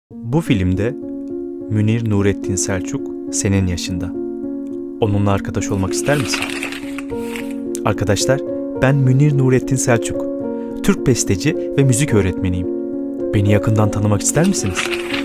Bu filmde Münir Nurettin Selçuk senin yaşında. Onunla arkadaş olmak ister misin? Arkadaşlar, ben Münir Nurettin Selçuk. Türk besteci ve müzik öğretmeniyim. Beni yakından tanımak ister misiniz?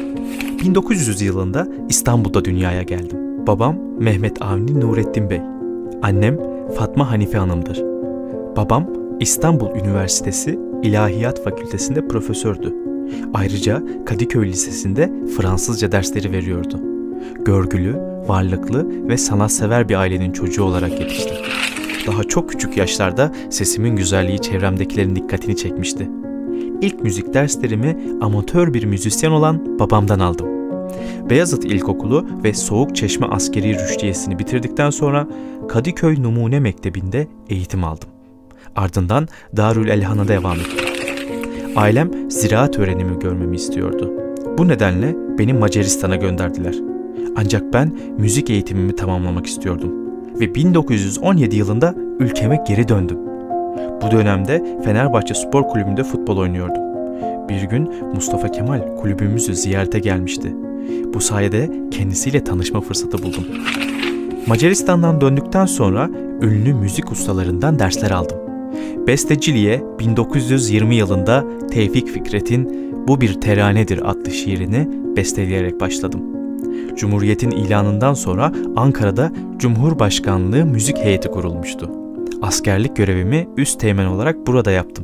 1900 yılında İstanbul'da dünyaya geldim. Babam Mehmet Avni Nurettin Bey. Annem Fatma Hanife Hanım'dır. Babam İstanbul Üniversitesi İlahiyat Fakültesi'nde profesördü. Ayrıca Kadıköy Lisesi'nde Fransızca dersleri veriyordu. Görgülü, varlıklı ve sanatsever bir ailenin çocuğu olarak yetiştim. Daha çok küçük yaşlarda sesimin güzelliği çevremdekilerin dikkatini çekmişti. İlk müzik derslerimi amatör bir müzisyen olan babamdan aldım. Beyazıt İlkokulu ve Soğukçeşme Askeri Rüştiyesi'ni bitirdikten sonra Kadıköy Numune Mektebi'nde eğitim aldım. Ardından Darül Elhan'a devam ettim. Ailem ziraat öğrenimi görmemi istiyordu. Bu nedenle beni Macaristan'a gönderdiler. Ancak ben müzik eğitimimi tamamlamak istiyordum. Ve 1917 yılında ülkeme geri döndüm. Bu dönemde Fenerbahçe Spor Kulübü'nde futbol oynuyordum. Bir gün Mustafa Kemal kulübümüzü ziyarete gelmişti. Bu sayede kendisiyle tanışma fırsatı buldum. Macaristan'dan döndükten sonra ünlü müzik ustalarından dersler aldım. Besteciliğe 1920 yılında Tevfik Fikret'in "Bu bir teranedir" adlı şiirini besteleyerek başladım. Cumhuriyet'in ilanından sonra Ankara'da Cumhurbaşkanlığı Müzik Heyeti kurulmuştu. Askerlik görevimi üsteğmen olarak burada yaptım.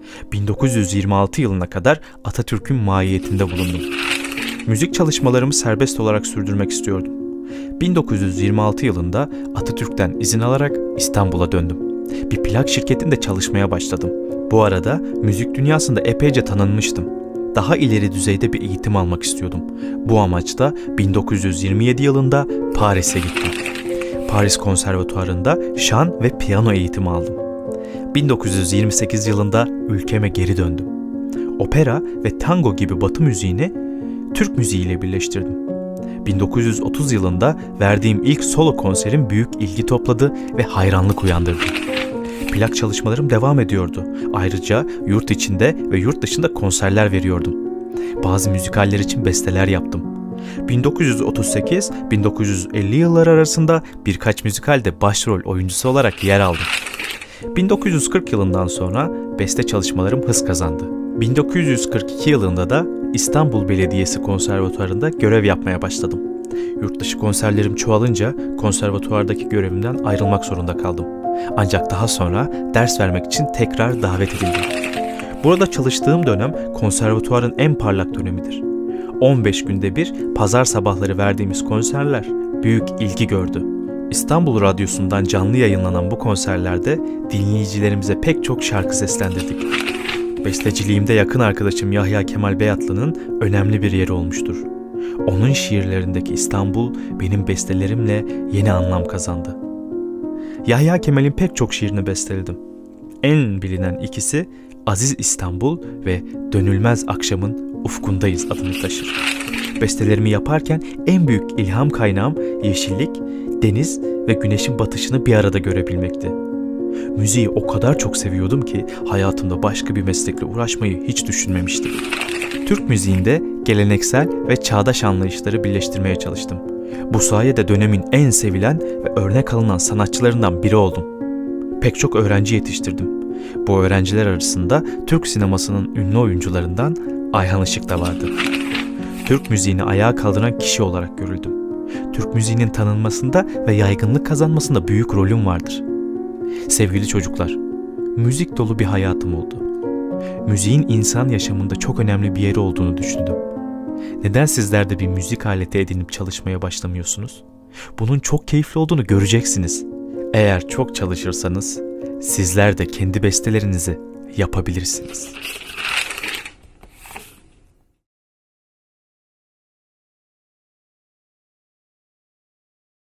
1926 yılına kadar Atatürk'ün mahiyetinde bulundum. Müzik çalışmalarımı serbest olarak sürdürmek istiyordum. 1926 yılında Atatürk'ten izin alarak İstanbul'a döndüm. Bir plak şirketinde çalışmaya başladım. Bu arada müzik dünyasında epeyce tanınmıştım. Daha ileri düzeyde bir eğitim almak istiyordum. Bu amaçla 1927 yılında Paris'e gittim. Paris Konservatuarı'nda şan ve piyano eğitimi aldım. 1928 yılında ülkeme geri döndüm. Opera ve tango gibi Batı müziğini Türk müziğiyle birleştirdim. 1930 yılında verdiğim ilk solo konserim büyük ilgi topladı ve hayranlık uyandırdı. Plak çalışmalarım devam ediyordu. Ayrıca yurt içinde ve yurt dışında konserler veriyordum. Bazı müzikaller için besteler yaptım. 1938-1950 yılları arasında birkaç müzikalde başrol oyuncusu olarak yer aldım. 1940 yılından sonra beste çalışmalarım hız kazandı. 1942 yılında da İstanbul Belediyesi Konservatuarı'nda görev yapmaya başladım. Yurtdışı konserlerim çoğalınca konservatuardaki görevimden ayrılmak zorunda kaldım. Ancak daha sonra ders vermek için tekrar davet edildim. Burada çalıştığım dönem konservatuarın en parlak dönemidir. 15 günde bir pazar sabahları verdiğimiz konserler büyük ilgi gördü. İstanbul Radyosu'ndan canlı yayınlanan bu konserlerde dinleyicilerimize pek çok şarkı seslendirdik. Besteciliğimde yakın arkadaşım Yahya Kemal Beyatlı'nın önemli bir yeri olmuştur. Onun şiirlerindeki İstanbul benim bestelerimle yeni anlam kazandı. Yahya Kemal'in pek çok şiirini besteledim. En bilinen ikisi Aziz İstanbul ve Dönülmez Akşamın Ufkundayız adını taşır. Bestelerimi yaparken en büyük ilham kaynağım yeşillik, deniz ve güneşin batışını bir arada görebilmekti. Müziği o kadar çok seviyordum ki hayatımda başka bir meslekle uğraşmayı hiç düşünmemiştim. Türk müziğinde geleneksel ve çağdaş anlayışları birleştirmeye çalıştım. Bu sayede dönemin en sevilen ve örnek alınan sanatçılarından biri oldum. Pek çok öğrenci yetiştirdim. Bu öğrenciler arasında Türk sinemasının ünlü oyuncularından Ayhan Işık da vardı. Türk müziğini ayağa kaldıran kişi olarak görüldüm. Türk müziğinin tanınmasında ve yaygınlık kazanmasında büyük rolüm vardır. Sevgili çocuklar, müzik dolu bir hayatım oldu. Müziğin insan yaşamında çok önemli bir yeri olduğunu düşündüm. Neden sizler de bir müzik aleti edinip çalışmaya başlamıyorsunuz? Bunun çok keyifli olduğunu göreceksiniz. Eğer çok çalışırsanız sizler de kendi bestelerinizi yapabilirsiniz.